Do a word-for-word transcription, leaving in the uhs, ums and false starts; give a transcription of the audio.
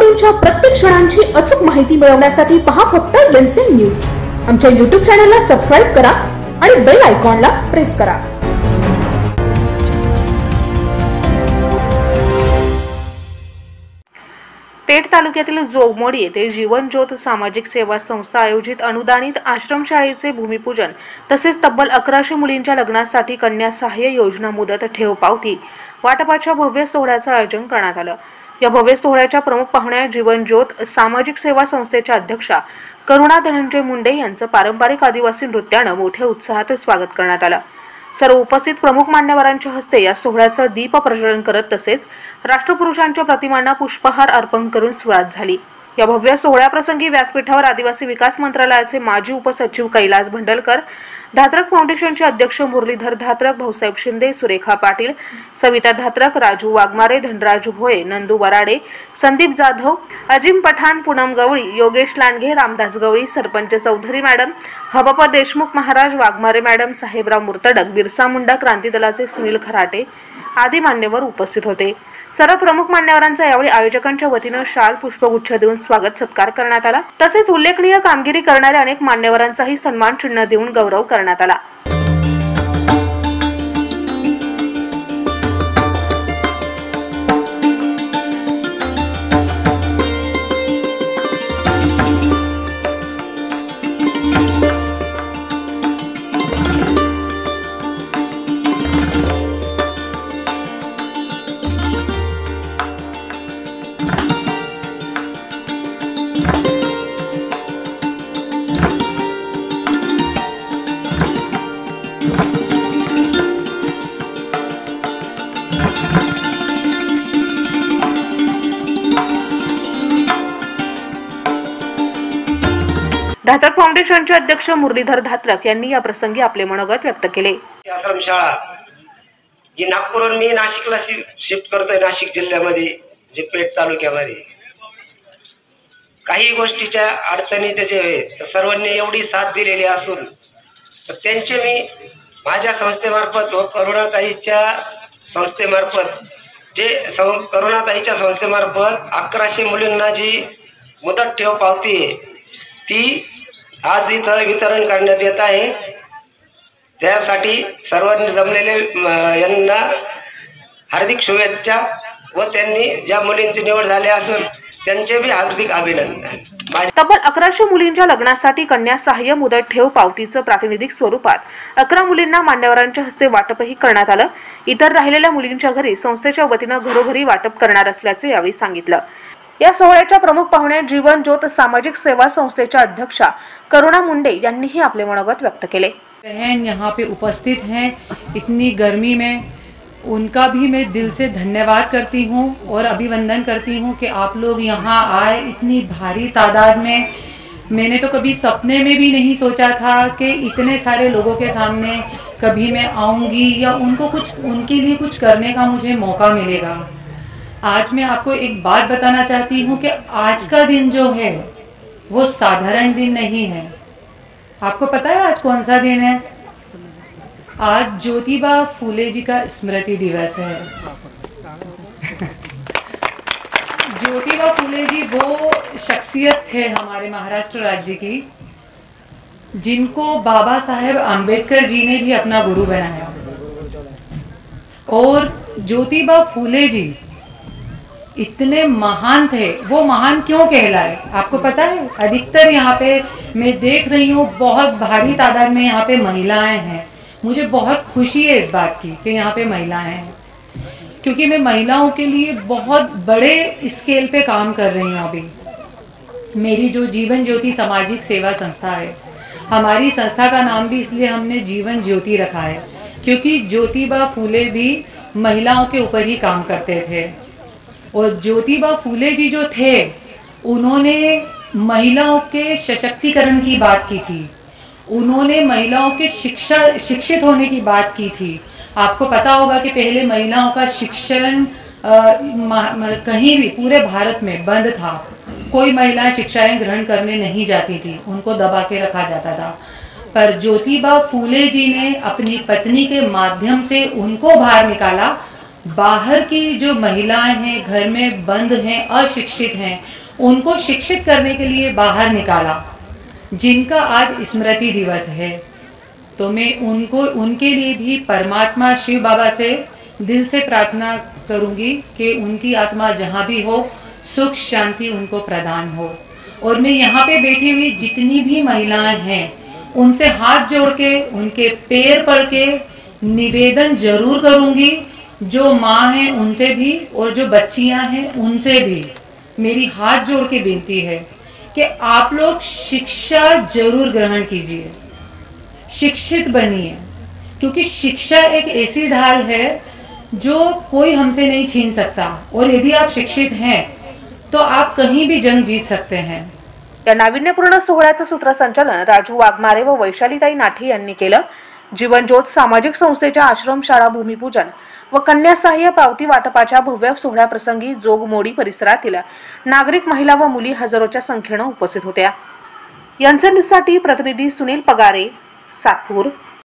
घडामोडींच्या प्रत्येक क्षणांची अचूक माहिती मिळवण्यासाठी पहा फक्त एनसीएन न्यूज। आमच्या यूट्यूब चॅनलला सबस्क्राइब करा आणि बेल आयकॉनला प्रेस करा। पेठ तालुक्यातील जोगमोडी येथे जीवन ज्योत सामाजिक सेवा संस्था आयोजित अनुदानित आश्रमशाळेचे भूमिपूजन तसेच तब्बल अकराशे मुलींच्या लग्नासाठी कन्या सहाय्य योजना मुदत ठेव पावती वाटपाच्या भव्य सोहळ्याचं आयोजन करण्यात आलं। या भव्य सोहळ्याच्या प्रमुख पाहुण्या जीवन ज्योत सामाजिक सेवा संस्थेच्या अध्यक्षा करुणा धनंजय मुंडे यांचं पारंपरिक आदिवासी नृत्यानं मोठ्या उत्साहात स्वागत करण्यात आलं। सर्व उपस्थित प्रमुख मान्यवरांच्या हस्ते या सोहळ्याचं दीप प्रज्वलन करत तसेच राष्ट्रपुरुषांच्या प्रतिमांना पुष्पहार अर्पण करून सुरुवात झाली। या भव्य सोहळ्याप्रसंगी व्यासपीठावर आदिवासी विकास मंत्रालयाचे माजी उपसचिव कैलास भंडलकर, धात्रक फाउंडेशनचे अध्यक्ष मुरलीधर धात्रक, भाऊसाहेब शिंदे, सुरेखा पाटील, सविता धात्रक, राजू वाघमारे, धनराज भोये, नंदू वराडे, संदीप जाधव, अजिम पठाण, पूनम गवळी, योगेश लांडगे, रामदास गवळी, सरपंच चौधरी मॅडम, हबप्पा देशमुख महाराज, वाघमारे मॅडम, साहेबराव मुर्तडक, बिरसा मुंडा क्रांती दलाचे सुनील खराटे आदी मान्यवर उपस्थित होते। सर्व प्रमुख मान्यवरांचा यावेळी आयोजकांच्या वतीनं शाल पुष्पगुच्छ देऊन स्वागत सत्कार करण्यात आला। तसेच उल्लेखनीय कामगिरी करणाऱ्या अनेक मान्यवरांचाही सन्मान चिन्ह देऊन गौरव करण्यात आला। धात्रक फाउंडेशनचे अध्यक्ष मुरलीधर धात्रक यांनी या प्रसंगी आपले मनोगत व्यक्त केले। आश्रमशाळा ही नागपूरहून मी नाशिकला शिफ्ट करतोय, नाशिक जिल्ह्यामध्ये जे पेठ तालुक्यामध्ये काही गोष्टीच्या अडचणीचे जे सर्वांनी एवढी साथ दिलेली असून तर त्यांचे मी माझ्या संस्थेमार्फत व करुणाताईच्या संस्थेमार्फत जे करुणाताईच्या संस्थेमार्फत अकराशे मुलींना जी मुदत ठेव पावती आहे ती आज इथं वितरण करण्यात येत आहे। त्यासाठी सर्वांनी जमलेले यांना हार्दिक शुभेच्छा व त्यांनी ज्या मुलींची निवड झाली असेल त्यांचे भी हार्दिक अभिनंदन। तब्बल अकराशे मुलींच्या लग्नासाठी कन्या सहाय्य मुदत ठेव पावतीचं प्रातिनिधिक स्वरूपात अकरा मुलींना मान्यवरांच्या हस्ते वाटपही करण्यात आलं। इतर राहिलेल्या मुलींच्या घरी संस्थेच्या वतीनं घरोघरी वाटप करणार असल्याचे यावेळी सांगितलं। या सोहळ्याच्या प्रमुख पाहुण्या जीवन ज्योत सामाजिक सेवा संस्थेच्या अध्यक्षा करुणा मुंडे यांनीही आपले मनोगत व्यक्त केले। बहन यहाँ पे उपस्थित हैं, इतनी गर्मी में उनका भी मैं दिल से धन्यवाद करती हूँ और अभिवंदन करती हूँ कि आप लोग यहाँ आए इतनी भारी तादाद में। मैंने तो कभी सपने में भी नहीं सोचा था कि इतने सारे लोगों के सामने कभी मैं आऊँगी या उनको कुछ उनके लिए कुछ करने का मुझे मौका मिलेगा। आज मैं आपको एक बात बताना चाहती हूँ कि आज का दिन जो है वो साधारण दिन नहीं है। आपको पता है आज कौन सा दिन है? आज ज्योतिबा फूले जी का स्मृति दिवस है। ज्योतिबा फूले जी वो शख्सियत थे हमारे महाराष्ट्र राज्य की जिनको बाबा साहेब आम्बेडकर जी ने भी अपना गुरु बनाया। और ज्योतिबा फूले जी इतने महान थे। वो महान क्यों कहलाए आपको पता है? अधिकतर यहाँ पे मैं देख रही हूँ बहुत भारी तादाद में यहाँ पे महिलाएं हैं। मुझे बहुत खुशी है इस बात की कि यहाँ पे महिलाएं हैं, क्योंकि मैं महिलाओं के लिए बहुत बड़े स्केल पे काम कर रही हूँ। अभी मेरी जो जीवन ज्योति सामाजिक सेवा संस्था है, हमारी संस्था का नाम भी इसलिए हमने जीवन ज्योति रखा है क्योंकि ज्योतिबा फूले भी महिलाओं के ऊपर ही काम करते थे। और ज्योतिबा फूले जी जो थे उन्होंने महिलाओं के सशक्तिकरण की बात की थी, उन्होंने महिलाओं के शिक्षा शिक्षित होने की बात की थी। आपको पता होगा कि पहले महिलाओं का शिक्षण कहीं भी पूरे भारत में बंद था। कोई महिलाएं शिक्षाएं ग्रहण करने नहीं जाती थी, उनको दबा के रखा जाता था। पर ज्योतिबा फूले जी ने अपनी पत्नी के माध्यम से उनको बाहर निकाला बाहर की जो महिलाएं हैं, घर में बंद हैं, अशिक्षित हैं, उनको शिक्षित करने के लिए बाहर निकाला, जिनका आज स्मृति दिवस है। तो मैं उनको उनके लिए भी परमात्मा शिव बाबा से दिल से प्रार्थना करूंगी कि उनकी आत्मा जहाँ भी हो सुख शांति उनको प्रदान हो। और मैं यहाँ पे बैठी हुई जितनी भी महिलाएं हैं उनसे हाथ जोड़ के उनके पैर पड़ के निवेदन जरूर करूंगी, जो माँ हैं उनसे भी और जो बच्चियाँ हैं उनसे भी मेरी हाथ जोड़ के विनती है कि आप लोग शिक्षा जरूर ग्रहण कीजिए, शिक्षित बनिए, क्योंकि शिक्षा एक ऐसी ढाल है जो कोई हमसे नहीं छीन सकता। और यदि आप शिक्षित हैं तो आप कहीं भी जंग जीत सकते हैं। या नाविन्यपूर्ण सोहळ्याचं सूत्रसंचालन राजू वाघमारे व वैशालीताई नाठी यांनी केलं। जीवनज्योत सामाजिक संस्थेच्या आश्रमशाळा भूमिपूजन व कन्या सहाय्य पावती वाटपाच्या भव्य सोहळ्याप्रसंगी जोगमोडी परिसरातील नागरिक, महिला व मुली हजारोच्या संख्येने उपस्थित होत्या। यांच्यासाठी प्रतिनिधी सुनील पगारे, सातपूर।